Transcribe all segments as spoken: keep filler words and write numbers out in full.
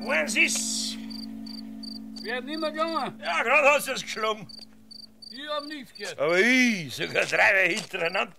Eins ist. Wer hat nicht mehr gegangen? Ja, gerade hast du es geschlagen. Ich hab nichts gehört. Aber ich, sogar drei hintereinander.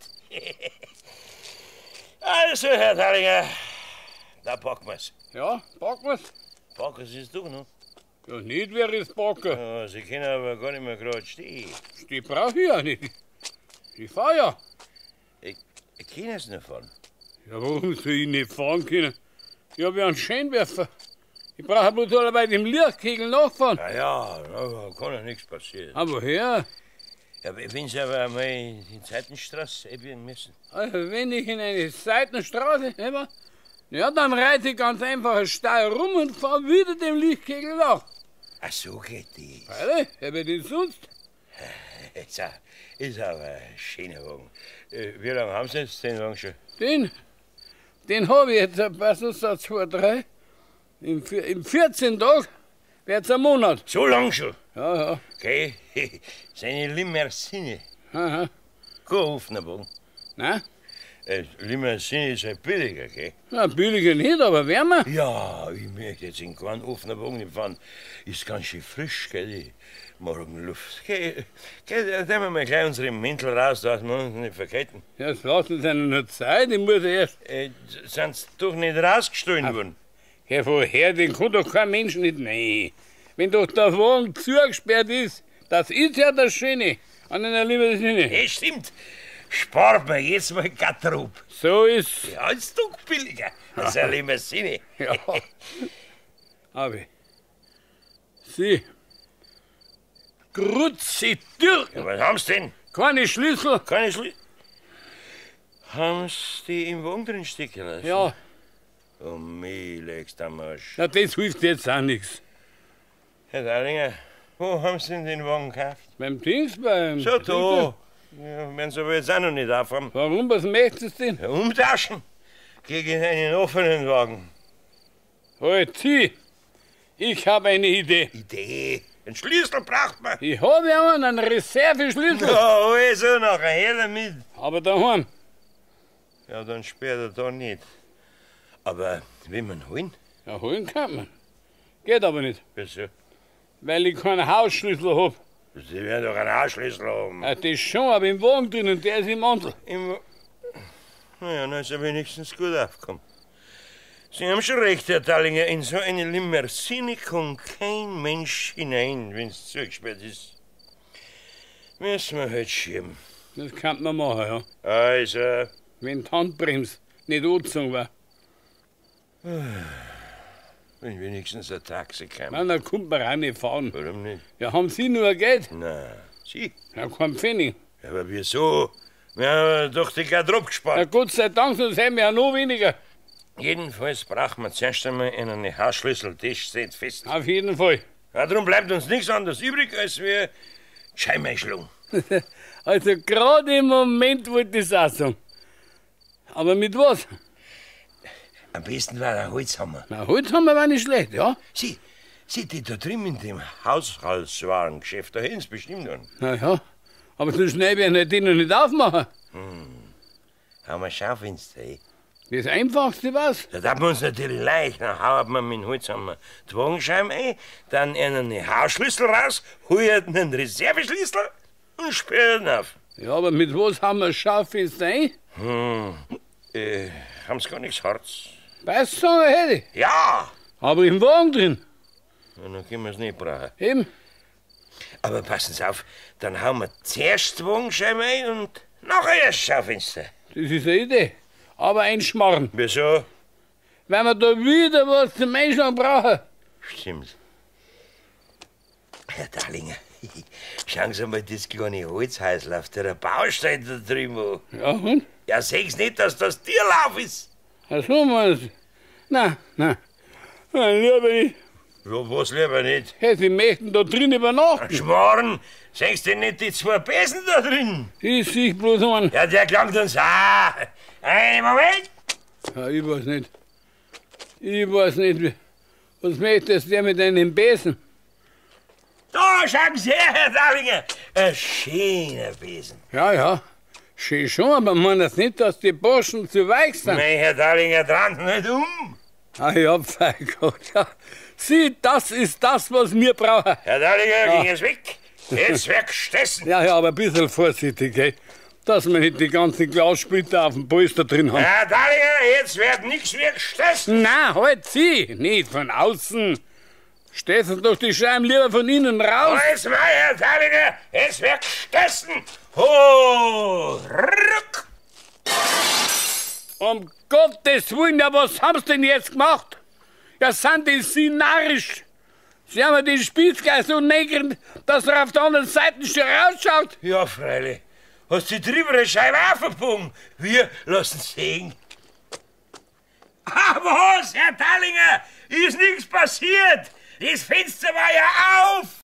Also, Herr Dallinger, da packen wir's. Ja, packen wir's. Packen Sie es doch noch. Ja, nicht wäre es packen. Ja, Sie können aber gar nicht mehr gerade stehen. Die brauch ich ja nicht. Ich fahr ja. Ich, ich kann es nicht fahren. Ja, warum soll ich nicht fahren können? Ich hab ja einen Scheinwerfer. Ich brauche bloß alle bei dem Lichtkegel nachfahren. Na ja, da kann ja nichts passieren. Aber woher? Ja, wenn Sie aber einmal in die Seitenstraße abbiegen müssen. Also, wenn ich in eine Seitenstraße habe, ja, dann reite ich ganz einfach steil rum und fahr wieder dem Lichtkegel nach. Ach, so geht die. Weil, wer denn sonst? Ist, a, ist aber ein schöner Wagen. Äh, Wie lange haben Sie jetzt den Wagen schon? Den, den habe ich jetzt, was ist das, zwei, drei? Im, im vierzehn Tagen wird's ein Monat. So lang schon? Ja, ja. Okay, seine Limousine. Aha. Kein offener Wagen. Na? Äh, Limousine ist halt billiger, gell? Na, billiger nicht, aber wärmer. Ja, ich möchte jetzt in keinen offenen Wagen nicht fahren. Ist ganz schön frisch, gell, die Morgenluft. Geh, geh, da nehmen wir mal gleich unsere Mäntel raus, dass wir uns nicht verketten. Ja, das lassen Sie noch nur Zeit, ich muss erst. Äh, sind Sie doch nicht rausgestohlen worden? Ja, woher, den kann doch kein Mensch nicht nehmen. Wenn doch der Wagen zugesperrt ist, das ist ja das Schöne an einer Limousine. Ja, stimmt. Spart mir jetzt mal Gattrop. So ist. Ja, ist doch billiger als eine Limousine. Ja. Aber Sie, Grutzi durch. Ja, was haben Sie denn? Keine Schlüssel. Keine Schlüssel. Haben Sie die im Wagen drin stecken lassen? Ja, Oh, mich legst am Arsch. na, das hilft jetzt auch nichts. Herr Dallinger, wo haben Sie denn den Wagen gekauft? Beim Dings, beim... So, da. Ja, werden Sie aber jetzt auch noch nicht aufhaben. Warum, was möchtest du denn? Ja, umtauschen. Gegen einen offenen Wagen. Halt, Sie, ich habe eine Idee. Idee. Einen Schlüssel braucht man. Ich habe ja einen Reserveschlüssel. Ja, also nachher, her damit. Aber daheim. Ja, dann sperrt er da nicht. Aber will man holen? Ja, holen kann man. Geht aber nicht, Wieso? weil ich keinen Hausschlüssel habe. Sie werden doch einen Hausschlüssel haben. Ja, das schon, aber im Wagen drin und der ist im Mantel. Im... Naja, dann ist er wenigstens gut aufgekommen. Sie haben schon recht, Herr Dallinger, in so eine Limousine kommt kein Mensch hinein, wenn's zugesperrt ist. Müssen wir halt schieben. Das kann man machen, ja. Also, Wenn die Handbremse nicht angezogen war. wenn wenigstens ein Taxi kam. Nein, dann kommt man auch nicht fahren. Warum nicht? Ja, haben Sie nur Geld? Na, Sie? Ja, kein Pfennig. Aber wieso? Wir haben doch die Garderobe Ja, gespart. Gott sei Dank, sonst hätten wir ja noch weniger. Jedenfalls brauchen wir zuerst einmal einen Hausschlüssel, das steht fest. Auf jeden Fall. Ja, darum bleibt uns nichts anderes übrig, als wir Scheinmeischlung. Also gerade im Moment wollte ich es auch sagen. Aber mit was? Am besten war der Holzhammer. Na, heute haben wir aber nicht schlecht, ja? Sie, Sie, die da drüben in dem Haushaltswarengeschäft, da hätten Sie bestimmt einen. Na ja, aber so schnell werden wir den noch nicht aufmachen. Haben wir Schaufenster, eh? Das Einfachste was? Da darf man uns natürlich leicht, dann hauen wir mit dem Holzhammer die Wagenscheiben ein, dann einen Hausschlüssel raus, holen einen Reserveschlüssel und sperren auf. Ja, aber mit was haben wir Schaufenster ein? Hm, äh, haben Sie gar nichts Harz? Weißt du, hätte ich. Ja! Aber im Wagen drin. Ja, dann können wir es nicht brauchen. Eben. Aber passen Sie auf, dann hauen wir zuerst die Wagenscheiben ein und nachher erst das Schaufenster. Das ist eine Idee. Aber ein Schmarrn. Wieso? Weil wir da wieder was zum Einschlagen brauchen. Stimmt. Herr Dallinger, schauen Sie mal das kleine Holzhäusl auf der Baustelle da drüben an. Ja, und? Ja, sehen Sie nicht, dass das Tierlauf ist? Ach so, meinst du? Nein, nein. Nein, lieber nicht. Ja, was lieber nicht. Hey, Sie möchten da drin übernachten. Schmarrn, sehen Sie denn nicht die zwei Besen da drin? Ich sehe bloß einen. Ja, der klangt uns auch. Einen Moment. Ja, ich weiß nicht. Ich weiß nicht, wie- was möchtest der mit einem Besen? Da, schauen Sie her, Herr Dallinger. Ein schöner Besen. Ja, ja. Schön schon, aber man das nicht, dass die Burschen zu weich sind. Nein, Herr Dallinger, dran nicht um. Ah ja, mein Gott, ja. Sieh, das ist das, was wir brauchen. Herr Dallinger, Ja. ging es weg. Jetzt wird gestessen. Ja, ja, aber ein bisschen vorsichtig, gell? Dass wir nicht die ganzen Glassplitter auf dem Polster drin haben. Herr Dallinger, jetzt wird nichts mehr gestessen. Na, halt sie! Nicht von außen. Stessen doch die Scheiben lieber von innen raus. Alles mal, Herr Dallinger, es wird gestessen. Ho, ruck. Um Gottes Willen, ja, was haben sie denn jetzt gemacht? Ja, sind die Sie narrisch? Sie haben ja den Spitzgeist so neckend, dass er auf der anderen Seite schon rausschaut. Ja, freilich. Hast die drübere Scheibe aufgebogen? Wir lassen sehen. Ah, was, Herr Dallinger? Ist nichts passiert. Das Fenster war ja auf.